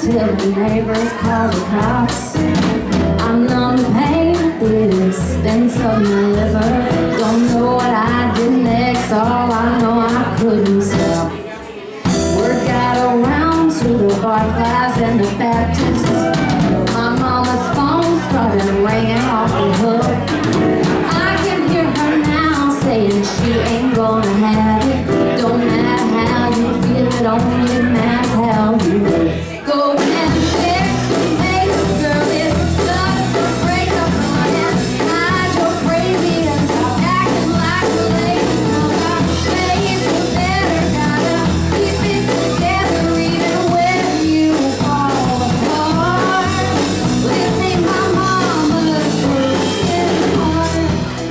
till the neighbors call the cops. I'm numb to pain at the expense of my liver. Don't know what I did next, all I know I couldn't stop. Word got around to the barflies and the Baptists. My mama's phone started ringing off the hook. I can hear her now saying she ain't gonna have it. Don't matter how you feel, it only matters how you look. Go and fix me, girl, it's just a break up my head. Hide your crazy and stop acting like a lady. Babe, you better gotta keep it together even when you fall apart. This ain't my mama's broken heart.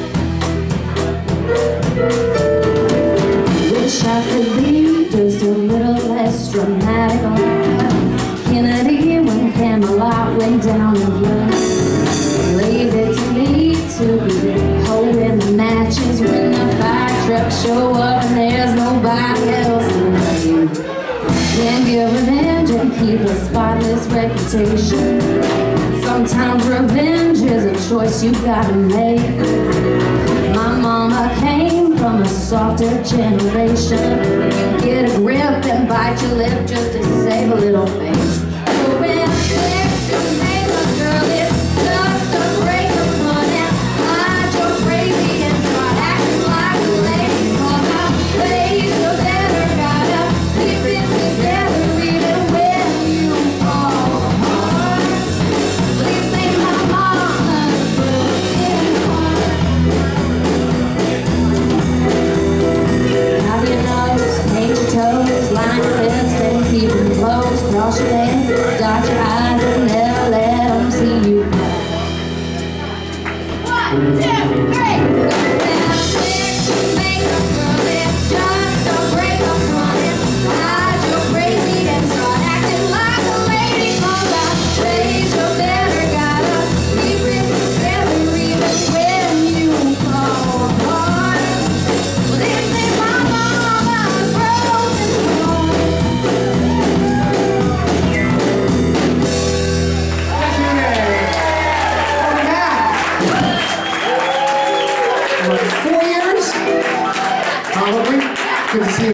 Wish I could be just a little less dramatic. Kennedy when Camelot went down in blood. Leave it to me to be holding the matches when the fire trucks show up and there's nobody else to blame. Then get revenge and keep a spotless reputation. Sometimes revenge is a choice you gotta make. My mama came from a softer generation. You get a grip and bite your lip just to save a little face.